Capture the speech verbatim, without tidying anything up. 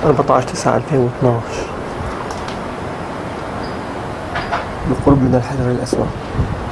أربعتاشر تسعة ألفين واثناشر بالقرب من الحجر الأسود.